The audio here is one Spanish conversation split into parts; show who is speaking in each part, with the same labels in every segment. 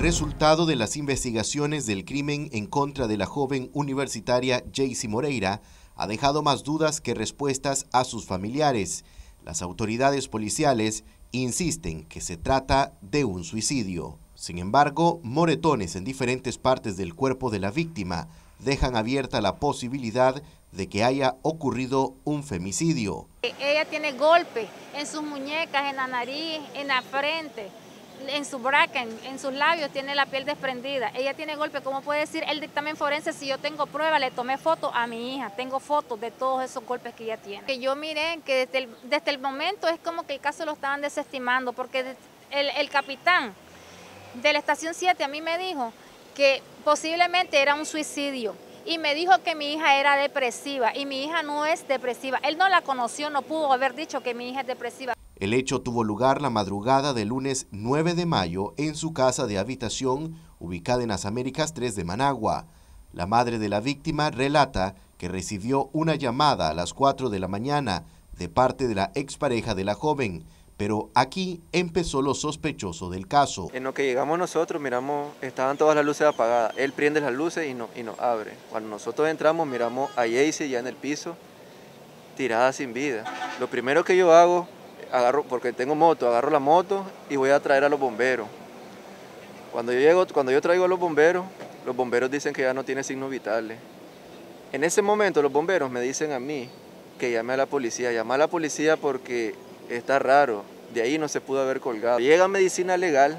Speaker 1: resultado de las investigaciones del crimen en contra de la joven universitaria Jaycee Moreira ha dejado más dudas que respuestas a sus familiares. Las autoridades policiales insisten que se trata de un suicidio. Sin embargo, moretones en diferentes partes del cuerpo de la víctima dejan abierta la posibilidad de que haya ocurrido un femicidio.
Speaker 2: Ella tiene golpes en sus muñecas, en la nariz, en la frente, en su bracken, en sus labios tiene la piel desprendida. Ella tiene golpes, ¿cómo puede decir el dictamen forense? Si yo tengo pruebas, le tomé fotos a mi hija, tengo fotos de todos esos golpes que ella tiene. Que yo miré que desde el momento es como que el caso lo estaban desestimando, porque el capitán de la estación 7 a mí me dijo que posiblemente era un suicidio. Y me dijo que mi hija era depresiva, y mi hija no es depresiva. Él no la conoció, no pudo haber dicho que mi hija es depresiva.
Speaker 1: El hecho tuvo lugar la madrugada del lunes 9 de mayo en su casa de habitación ubicada en las Américas 3 de Managua. La madre de la víctima relata que recibió una llamada a las 4 de la mañana de parte de la expareja de la joven, pero aquí empezó lo sospechoso del caso.
Speaker 3: En lo que llegamos nosotros, miramos, estaban todas las luces apagadas. Él prende las luces y nos abre. Cuando nosotros entramos, miramos a Jaycee ya en el piso, tirada sin vida. Lo primero que yo hago, porque tengo moto, agarro la moto y voy a traer a los bomberos. Cuando yo traigo a los bomberos dicen que ya no tiene signos vitales. En ese momento los bomberos me dicen a mí que llame a la policía. Llama a la policía porque está raro, de ahí no se pudo haber colgado. Llega Medicina Legal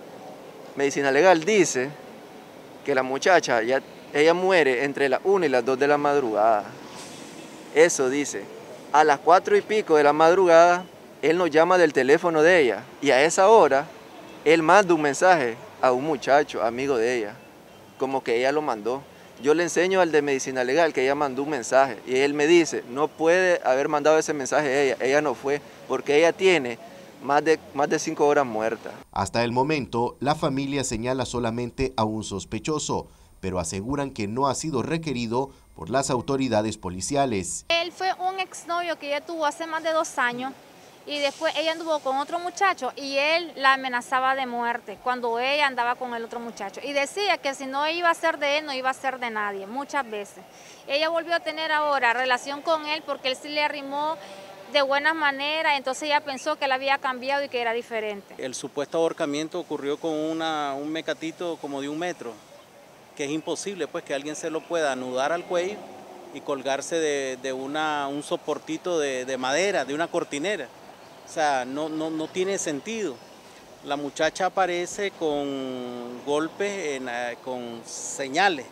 Speaker 3: dice que la muchacha, ella muere entre las 1 y las 2 de la madrugada. Eso dice. A las 4 y pico de la madrugada, él nos llama del teléfono de ella y a esa hora, él manda un mensaje a un muchacho, amigo de ella, como que ella lo mandó. Yo le enseño al de Medicina Legal que ella mandó un mensaje y él me dice, no puede haber mandado ese mensaje ella no fue, porque ella tiene más de 5 horas muerta.
Speaker 1: Hasta el momento, la familia señala solamente a un sospechoso, pero aseguran que no ha sido requerido por las autoridades policiales.
Speaker 2: Él fue un exnovio que ella tuvo hace más de 2 años. Y después ella anduvo con otro muchacho y él la amenazaba de muerte cuando ella andaba con el otro muchacho. Y decía que si no iba a ser de él, no iba a ser de nadie, muchas veces. Ella volvió a tener ahora relación con él porque él sí le arrimó de buenas maneras, entonces ella pensó que él había cambiado y que era diferente.
Speaker 4: El supuesto ahorcamiento ocurrió con un mecatito como de 1 metro, que es imposible pues que alguien se lo pueda anudar al cuello y colgarse de un soportito de madera, de una cortinera. O sea, no tiene sentido. La muchacha aparece con golpes, con señales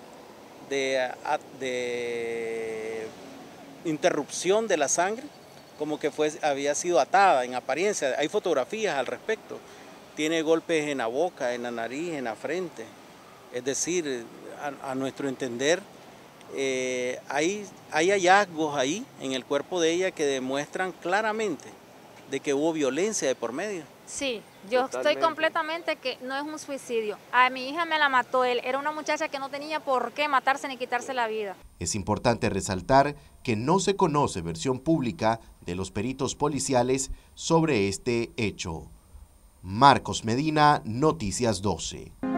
Speaker 4: de interrupción de la sangre, como que había sido atada en apariencia. Hay fotografías al respecto. Tiene golpes en la boca, en la nariz, en la frente. Es decir, a nuestro entender, hay hallazgos ahí en el cuerpo de ella que demuestran claramente de que hubo violencia de por medio.
Speaker 2: Sí, yo estoy completamente que no es un suicidio. A mi hija me la mató él, era una muchacha que no tenía por qué matarse ni quitarse la vida.
Speaker 1: Es importante resaltar que no se conoce versión pública de los peritos policiales sobre este hecho. Marcos Medina, Noticias 12.